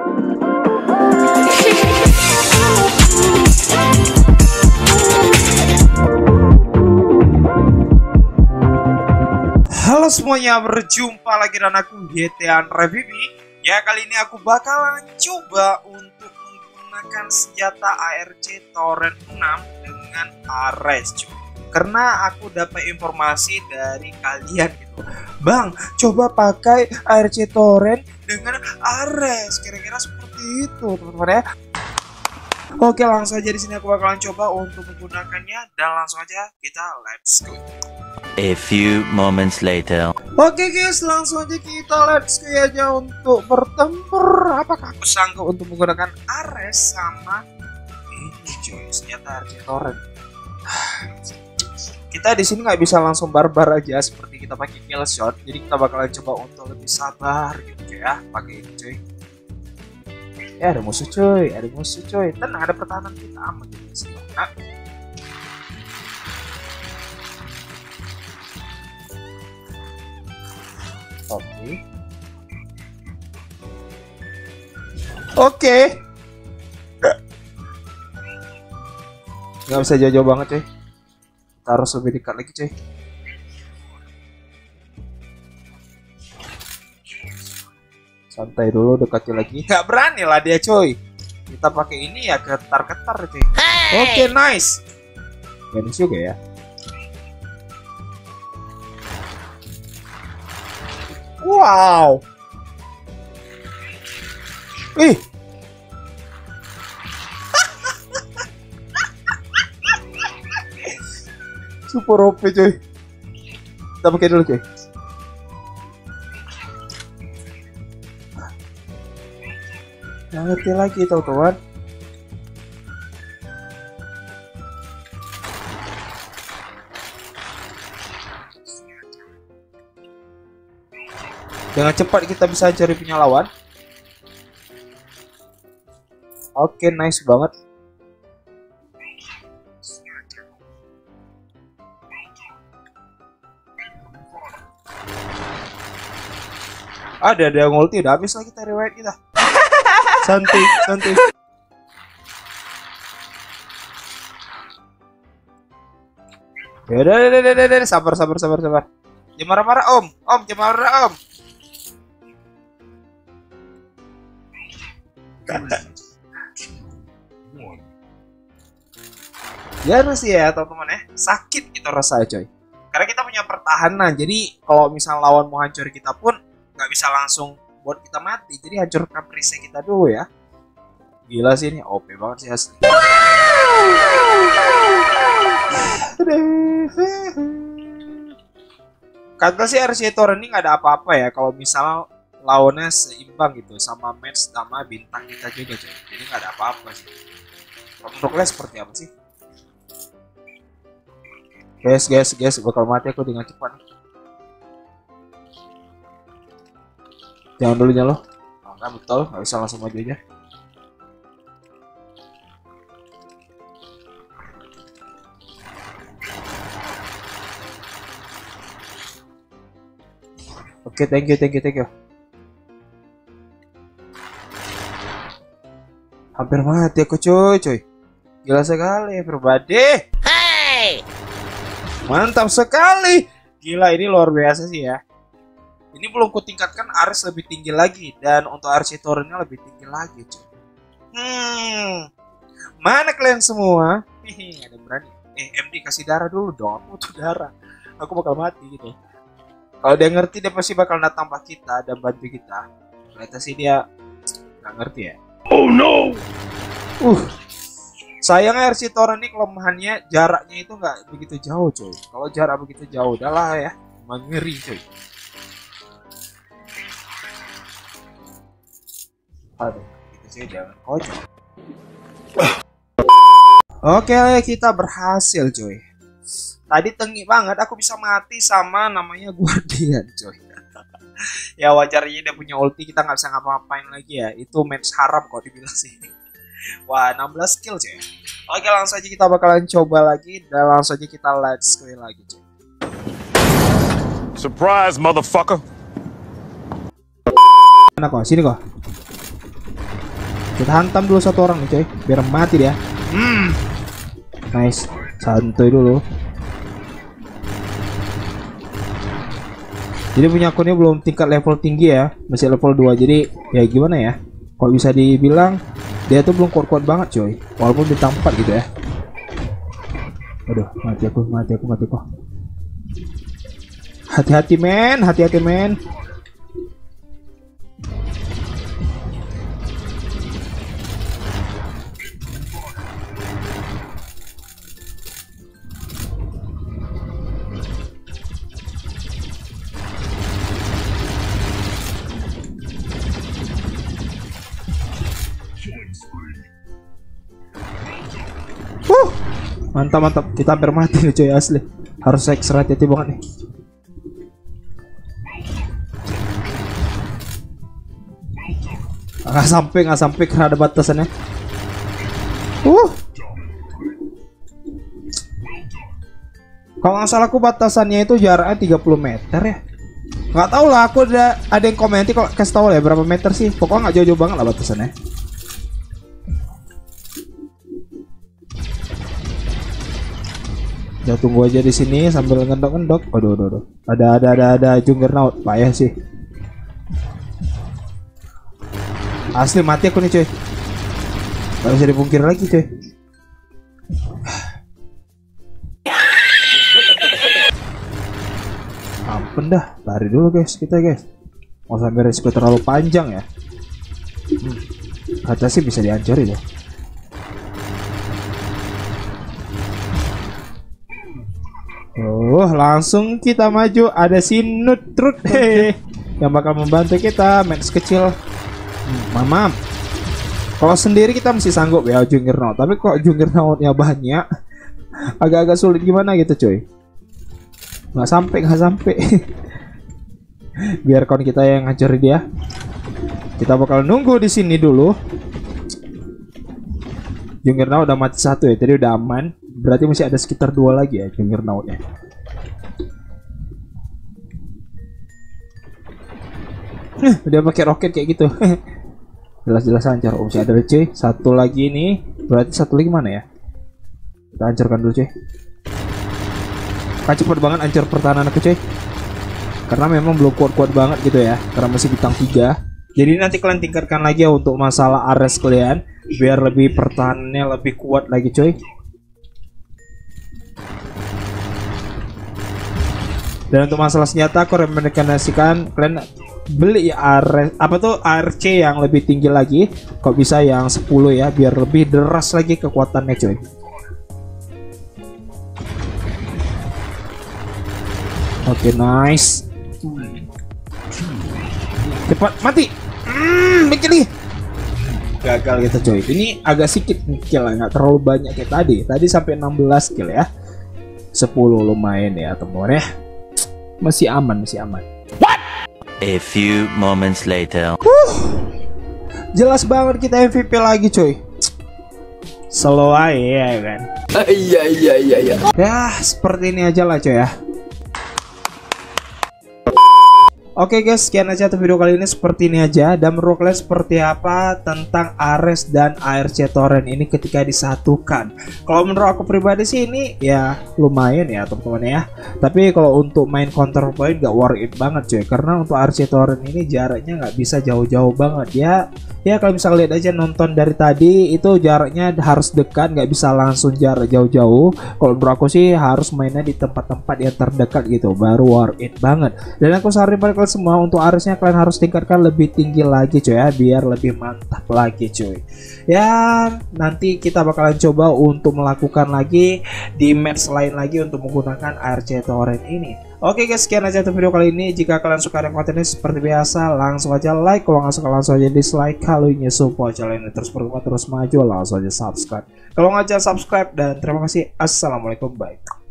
Halo semuanya, berjumpa lagi dengan aku GTA Review. Ya, kali ini aku bakalan coba untuk menggunakan senjata ARC Torrent 6 dengan Ares, cuy. Karena aku dapat informasi dari kalian gitu, Bang, coba pakai ARC Torrent dengan Ares. Kira-kira seperti itu, teman-teman ya. Oke, langsung aja di sini aku bakalan coba untuk menggunakannya dan langsung aja kita let's go. A few moments later. Oke guys, langsung aja kita let's go aja untuk bertempur. Apakah aku sanggup untuk menggunakan Ares sama ini cuy, senjata ARC Torrent? Kita di sini nggak bisa langsung barbar aja seperti kita pakai kill shot. Jadi kita bakalan coba untuk lebih sabar gitu cuy ya, pakai ini cuy. Ya ada musuh cuy, Tenang, ada pertahanan kita aman di sini. Nah. Oke. Nggak bisa jauh-jauh banget cuy. Kita harus lebih dekat lagi cuy. Santai dulu, dekati lagi. Nggak berani lah dia cuy. Kita pakai ini ya, ketar-ketar cuy. Oke, nice. Bagus juga ya. Wow. Ih. Super OP coy. Kita pakai dulu coy. Nggak ngerti lagi teman-teman. Dengan cepat kita bisa cari punya lawan. Oke, nice banget. Ada yang ulti, udah habis lah kita riwayat kita. Santai. Ya udah, sabar. Jangan marah-marah om, jangan marah om. Ya harus ya teman-teman ya, sakit kita rasa coy. Karena kita punya pertahanan, jadi kalau misal lawan mau hancur kita pun nggak bisa langsung buat kita mati. Jadi hancurkan perisai kita dulu ya. Gila sih ini, OP banget sih asli. Kata sih RC Torrent ini nggak ada apa-apa ya kalau misal lawannya seimbang gitu sama match sama bintang kita juga coy. Jadi nggak ada apa-apa sih. Menurutnya seperti apa sih? Guys, bakal mati aku dengan cepat. Jangan dulu nyalo. Enggak betul, nggak bisa langsung maju aja. Oke, thank you. Hampir mati aku coy. Gila sekali everybody. Hey! Mantap sekali. Gila, ini luar biasa sih ya. Ini belum kutingkatkan Ares lebih tinggi lagi. Dan untuk RC Torrentnya lebih tinggi lagi cuy. Mana kalian semua? Ada berani. MD kasih darah dulu dong. Aku butuh darah. Aku bakal mati gitu. Kalau dia ngerti dia pasti bakal datang pak kita dan bantu kita. Ternyata sih dia nggak ngerti ya. Oh no. Sayangnya RC Torrent ini kelemahannya jaraknya itu nggak begitu jauh coy. Kalau jarak begitu jauh udahlah ya, mengeri coy. Aduh, itu sih jangan kocok. Oke, kita berhasil coy. Tadi tengik banget aku bisa mati sama namanya Guardian coy. Ya wajar aja dia punya ulti, kita nggak bisa ngapa-ngapain lagi ya. Itu match haram kok dibilang sih. Wah, 16 kill coy. Oke, langsung aja kita bakalan coba lagi dan langsung aja kita let's go lagi coy. Surprise motherfucker. Mana kok? Sini kok. Kita hantam dulu satu orang nih coy, biar mati dia. Nice, santuy dulu. Jadi punya akunnya belum tingkat level tinggi ya, masih level 2. Jadi ya gimana ya, kalau bisa dibilang dia tuh belum kuat-kuat banget coy, walaupun bintang 4 gitu ya. Aduh, mati aku. Hati-hati men, hati-hati men. Mantap, kita hampir mati nih coy, asli. Harus ekstra hati-hati banget nih. Nggak sampai karena ada batasannya. Kalau nggak salah aku batasannya itu jaraknya 30 meter ya. Nggak tahu lah, aku ada yang komentar kalau kasih tahu ya berapa meter sih. Pokoknya nggak jauh-jauh banget lah batasannya. Ya tunggu aja di sini sambil ngendok-ngendok. Aduh. Ada Juggernaut, payah sih. Asli mati aku nih coy. Gak bisa dipungkir lagi coy. Ampun dah, lari dulu guys kita guys. Mau sampai resiko terlalu panjang ya. Kata sih bisa dihancurin ya. Langsung kita maju. Ada si Nutrut yang bakal membantu kita. Match kecil. Mamam. Kalau sendiri kita masih sanggup ya Juggernaut. Tapi kok Juggernautnya banyak, agak-agak sulit gimana gitu coy. Nggak sampai. Biar kawan kita yang hancurin dia. Kita bakal nunggu di sini dulu. Juggernaut udah mati 1 ya. Tadi udah aman. Berarti masih ada sekitar 2 lagi ya Juggernautnya. Udah pakai roket kayak gitu. Jelas-jelas hancur. Masih ada cuy. Satu lagi nih. Berarti satu lagi mana ya? Kita hancurkan dulu cuy. Kan cepet banget hancur pertahanan aku cuy. Karena memang belum kuat-kuat banget gitu ya. Karena masih bintang 3. Jadi nanti kalian tingkatkan lagi ya untuk masalah Ares kalian. Biar lebih pertahanannya lebih kuat lagi cuy. Dan untuk masalah senjata aku rekomendasikan kalian beli ARC yang lebih tinggi lagi. Kok bisa yang 10 ya, biar lebih deras lagi kekuatannya coy. Oke, nice. Cepat mati. Mikir nih. Gagal gitu coy. Ini agak sedikit kill, nggak terlalu banyak kayak tadi. Tadi sampai 16 kill ya. 10 lumayan ya teman-teman ya. Masih aman. What? A few moments later. Jelas banget kita MVP lagi coy. Slow aja ya kan. Iya. Ya seperti ini aja lah coy ya. Oke guys, sekian aja untuk video kali ini, seperti ini aja. Dan menurut kalian seperti apa tentang Ares dan ARC Torrent ini ketika disatukan? Kalau menurut aku pribadi sih ini ya lumayan ya teman-teman ya. Tapi kalau untuk main counterpoint gak worth it banget coy. Karena untuk ARC Torrent ini jaraknya nggak bisa jauh-jauh banget ya. Ya kalau bisa lihat aja nonton dari tadi itu jaraknya harus dekat, nggak bisa langsung jarak jauh-jauh. Kalau menurut aku sih harus mainnya di tempat-tempat yang terdekat gitu, baru worth it banget. Dan aku saranin pada kalian semua untuk Aresnya kalian harus tingkatkan lebih tinggi lagi coy ya, biar lebih mantap lagi coy. Ya nanti kita bakalan coba untuk melakukan lagi di match lain lagi untuk menggunakan ARC Torrent ini. Oke guys, sekian aja untuk video kali ini. Jika kalian suka dengan konten ini seperti biasa, langsung aja like. Kalau nggak suka langsung aja dislike. Kalau ingin support channel ini terus berkembang terus maju, langsung aja subscribe. Kalau nggak, jangan subscribe. Dan terima kasih. Assalamualaikum, bye.